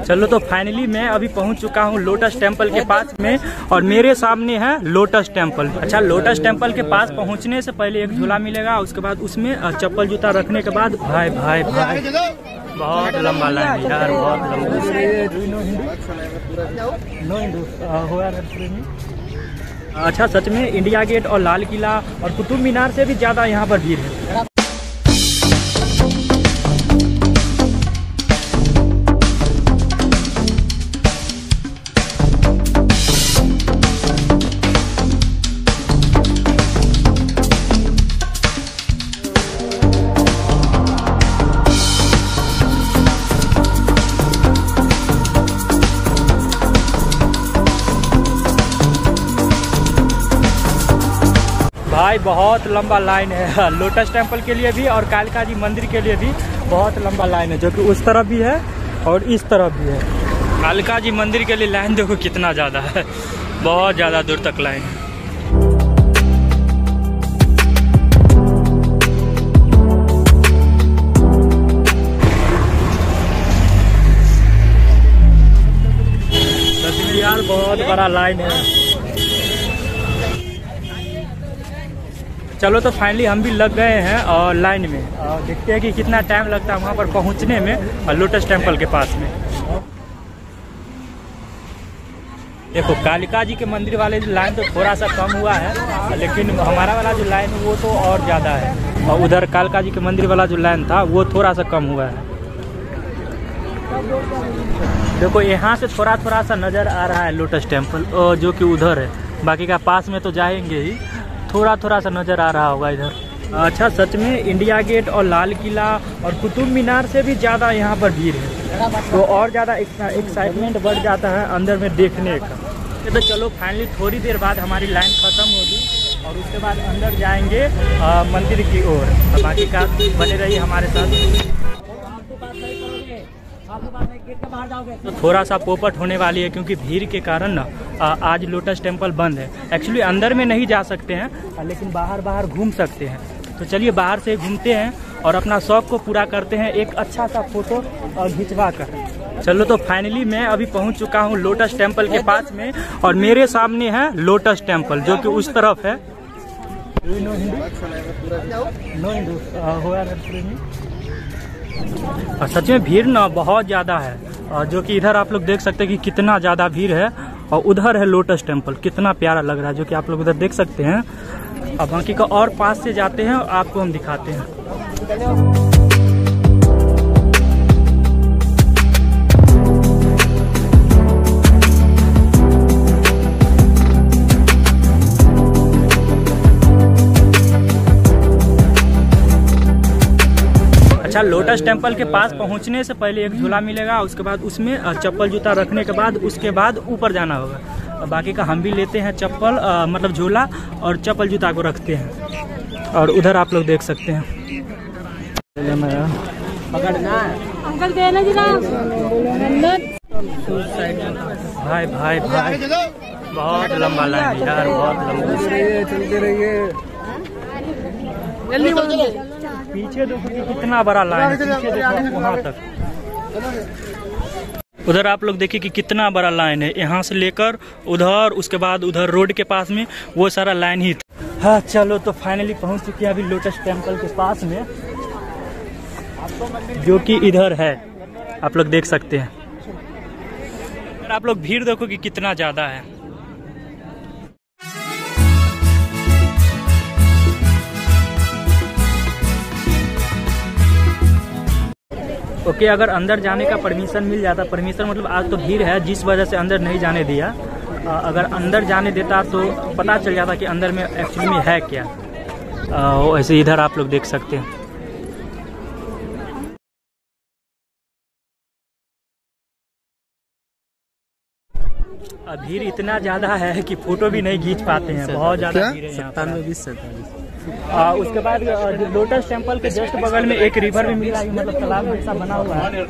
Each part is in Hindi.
चलो तो फाइनली मैं अभी पहुंच चुका हूं लोटस टेम्पल के पास में और मेरे सामने है लोटस टेम्पल। अच्छा, लोटस टेम्पल के पास पहुंचने से पहले एक झूला मिलेगा, उसके बाद उसमें चप्पल जूता रखने के बाद भाई भाई भाई बहुत लंबा लाइन यार, बहुत लंबा। अच्छा, सच में इंडिया गेट और लाल किला और कुतुब मीनार से भी ज्यादा यहाँ पर भीड़ है। भाई बहुत लंबा लाइन है लोटस टेम्पल के लिए भी और कालिका जी मंदिर के लिए भी बहुत लंबा लाइन है, जो कि उस तरफ भी है और इस तरफ भी है। कालिका जी मंदिर के लिए लाइन देखो कितना ज़्यादा है, बहुत ज़्यादा दूर तक लाइन है। यार बहुत बड़ा लाइन है। चलो तो फाइनली हम भी लग गए हैं और लाइन में, और देखते हैं कि कितना टाइम लगता है वहाँ पर पहुँचने में और लोटस टेम्पल के पास में। देखो कालिका जी के मंदिर वाले लाइन तो थोड़ा सा कम हुआ है, लेकिन हमारा वाला जो लाइन है वो तो और ज़्यादा है, और उधर कालिका जी के मंदिर वाला जो लाइन था वो थोड़ा सा कम हुआ है। देखो यहाँ से थोड़ा थोड़ा सा नज़र आ रहा है लोटस टेम्पल, जो कि उधर है, बाकी का पास में तो जाएंगे ही, थोड़ा थोड़ा सा नज़र आ रहा होगा इधर। अच्छा, सच में इंडिया गेट और लाल किला और कुतुब मीनार से भी ज़्यादा यहाँ पर भीड़ है, तो और ज़्यादा एक्साइटमेंट बढ़ जाता है अंदर में देखने का। तो चलो फाइनली थोड़ी देर बाद हमारी लाइन ख़त्म होगी और उसके बाद अंदर जाएंगे मंदिर की ओर। बाकी का बने रही हमारे साथ। तो थोड़ा सा पोपट होने वाली है क्योंकि भीड़ के कारण ना आज लोटस टेम्पल बंद है। एक्चुअली अंदर में नहीं जा सकते हैं, लेकिन बाहर बाहर घूम सकते हैं। तो चलिए बाहर से घूमते हैं और अपना शौक को पूरा करते हैं एक अच्छा सा फोटो और खिंचवा कर। चलो तो फाइनली मैं अभी पहुंच चुका हूं लोटस टेम्पल के पास में और मेरे सामने है लोटस टेम्पल, जो कि उस तरफ है। और सच में भीड़ ना बहुत ज़्यादा है, और जो कि इधर आप लोग देख सकते हैं कि कितना ज़्यादा भीड़ है, और उधर है लोटस टेम्पल, कितना प्यारा लग रहा है, जो कि आप लोग उधर देख सकते हैं। अब बाकी का और पास से जाते हैं और आपको हम दिखाते हैं। अच्छा, लोटस टेम्पल के पास पहुंचने से पहले एक झूला मिलेगा, उसके बाद उसमें चप्पल जूता रखने के बाद उसके बाद ऊपर जाना होगा। बाकी का हम भी लेते हैं चप्पल, मतलब झूला और चप्पल जूता को रखते हैं, और उधर आप लोग देख सकते हैं। भाई भाई भाई बहुत लंबा लाइन यार, बहुत लंबा। पीछे देखो कि कितना बड़ा लाइन है, पीछे देखो वहाँ तक। उधर आप लोग देखिए कि कितना बड़ा लाइन है, यहाँ से लेकर उधर, उसके बाद उधर रोड के पास में वो सारा लाइन ही था। हाँ चलो तो फाइनली पहुँच चुके हैं अभी लोटस टेम्पल के पास में, जो कि इधर है, आप लोग देख सकते हैं। आप लोग भीड़ देखो कि कितना ज़्यादा है। ओके, अगर अंदर जाने का परमिशन मिल जाता, परमिशन मतलब आज तो भीड़ है जिस वजह से अंदर नहीं जाने दिया, अगर अंदर जाने देता तो पता चल जाता कि अंदर में एक्चुअली में है क्या। ऐसे इधर आप लोग देख सकते हैं। भीड़ इतना ज़्यादा है कि फोटो भी नहीं खींच पाते हैं, बहुत ज़्यादा भीड़ है यहाँ पर। उसके बाद लोटस टेम्पल के जस्ट बगल में एक रिवर भी मिला है, मतलब तालाब जैसा बना हुआ है।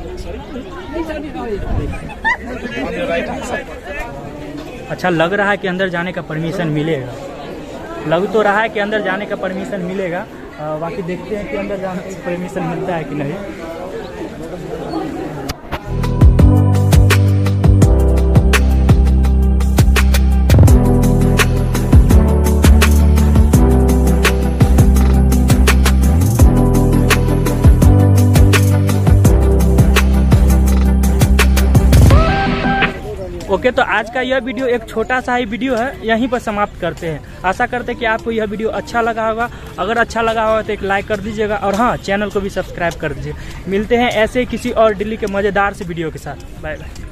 अच्छा, लग रहा है कि अंदर जाने का परमिशन मिलेगा, लग तो रहा है कि अंदर जाने का परमिशन मिलेगा, बाकी देखते हैं कि अंदर जाने का परमिशन मिलता है कि नहीं। ओके, तो आज का यह वीडियो एक छोटा सा ही वीडियो है, यहीं पर समाप्त करते हैं। आशा करते हैं कि आपको यह वीडियो अच्छा लगा होगा। अगर अच्छा लगा होगा तो एक लाइक कर दीजिएगा और हाँ, चैनल को भी सब्सक्राइब कर दीजिए। मिलते हैं ऐसे किसी और दिल्ली के मज़ेदार से वीडियो के साथ। Bye bye.